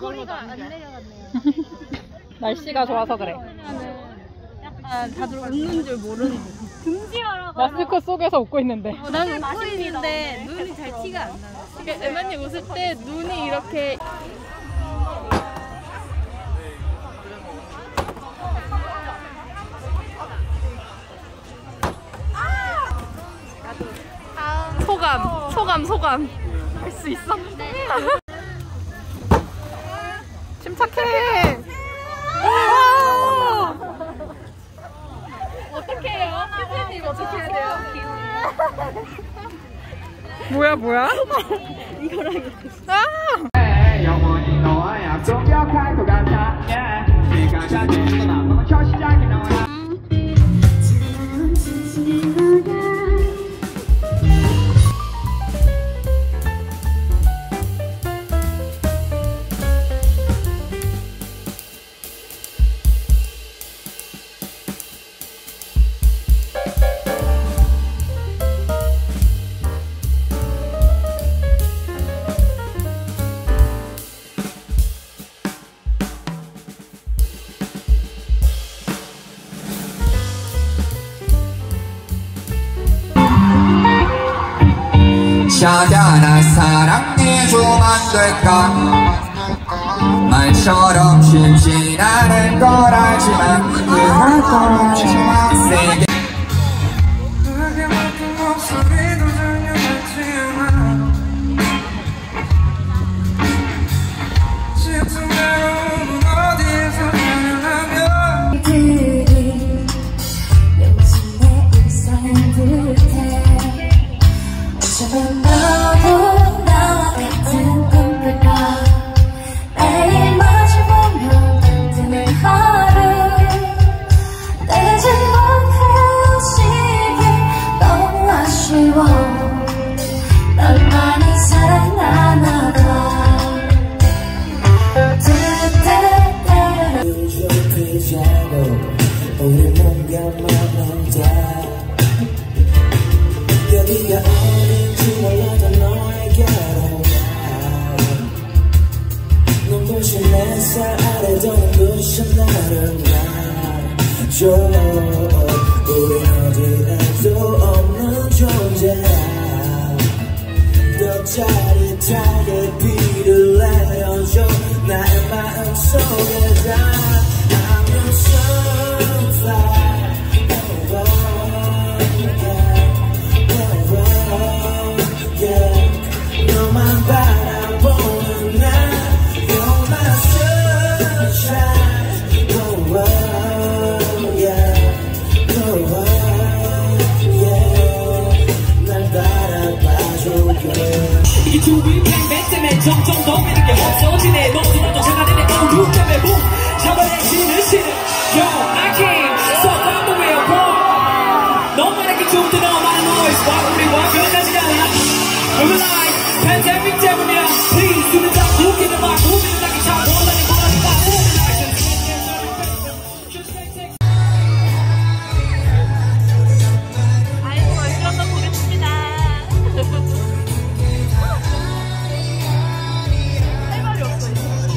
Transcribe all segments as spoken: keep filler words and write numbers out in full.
거리가 안 내려갔네요. 날씨가 좋아서 그래. 약간 다들 웃는 줄 모르는 금지하라고. 마스크 속에서 웃고 있는데. 어, 난 웃고 있는데 눈이 잘 티가 안 나요. 그러니까 에만이 웃을 때 눈이 이렇게. 소감, 소감, 소감. 할 수 있어? 침착해. 어떻게 해요? 피디님 어떻게 해야 돼요? 뭐야 뭐야? 이거랑 이거. 아! 영원히 너와 약속할 것 같아. 네가 찾은 건 아마 첫 시작이 너야. 샤다나 사랑해주면 안 될까 말처럼 쉽진 않을 걸 알지만 그럴 걸 알지만 세게 그게만큼 목소리도 전혀 같지만 싶은 대로 어디에서 사랑하면 그들이 요즘 내 일상인 듯해 어쩌면 너도 나와 같은 꿈을 봐 매일 마주보면 뜨는 하루 내가 잘못 헤어지기 너무 아쉬워 널 많이 사랑하나 봐 뜨뜻뜨뜻 좋지 않고 우리 뭔가 만난다 여기가 어딘지 몰라도 너에게로 가 눈부신 햇살 아래도 눈부신 나를 놔줘 우린 어디에도 없는 존재야 더 짜릿하게 비를 내려줘 나의 마음속에다 I'm your sunflower 너만 바라보는 나 You're my sunshine oh, oh, yeah. oh, oh, yeah. 날 바라봐줘 yeah. 이게 두비 팽팽 때문에 점점 더 미는 게 없어지네 너도 너도 장난이네 어두 때문에 붕 잡아내지는 싫어 Yo I came so I'm the way I'm born 너만에게 좀더 너만의 noise 와 우리와 변하지 않아 We're alive 팬데믹 때문이야 Please 눈을 닫고 웃기는 막 우리는 나기 참 원하는 거라니까 아이고 열심히 한번 보겠습니다. 할 말이 없어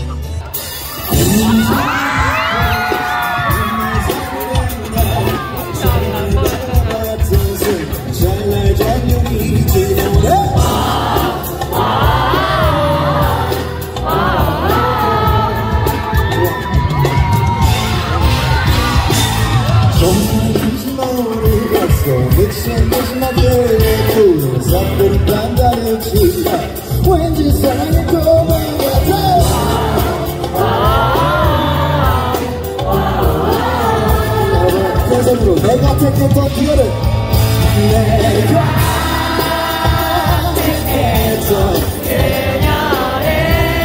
왠지 사랑의 고백이 같아 세상으로 내가 택했던 그녀를 내가 택했던 그녀를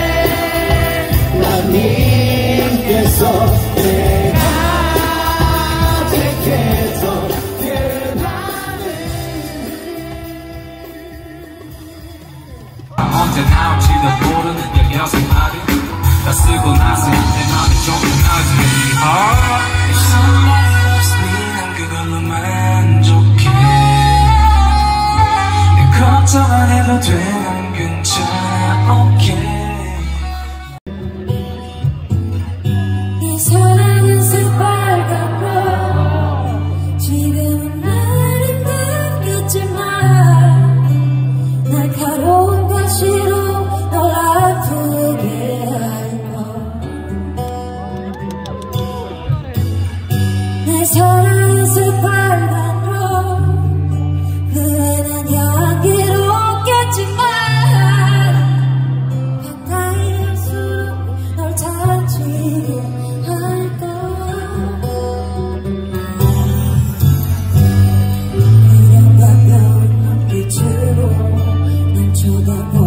난 믿겠어 내가 택했던 언제 나올지도 모르는 열여섯 마디 다 쓰고 나서 내 맘이 조금 나지 아 Somebody loves me 난 그걸로 만족해 내 걱정 안 해도 돼 난 괜찮아 okay 너가